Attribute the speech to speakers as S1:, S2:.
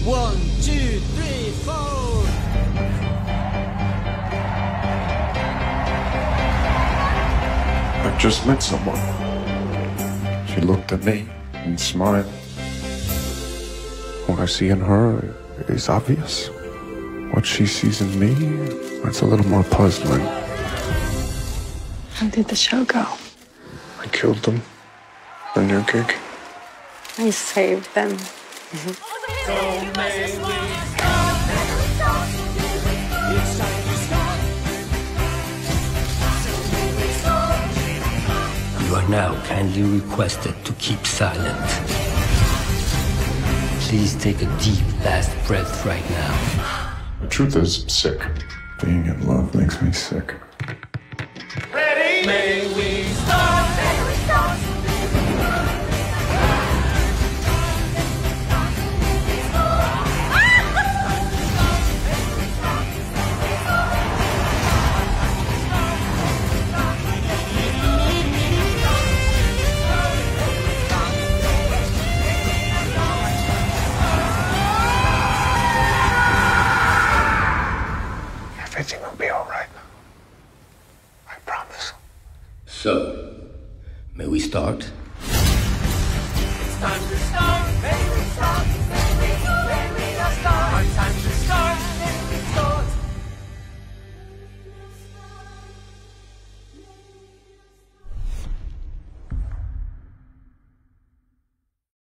S1: 1, 2, 3, 4.
S2: I just met someone. She looked at me and smiled. What I see in her is obvious. What she sees in me, that's a little more puzzling.
S3: How did the show go?
S2: I killed them for a new gig.
S3: I saved them.
S4: You are now kindly requested to keep silent. Please take a deep last breath right now.
S2: The truth is, I'm sick. Being in love makes me sick.
S1: Ready? May we start? May we start?
S2: Everything will be all right. I promise.
S4: So, may we start?
S1: It's time to start. May we start?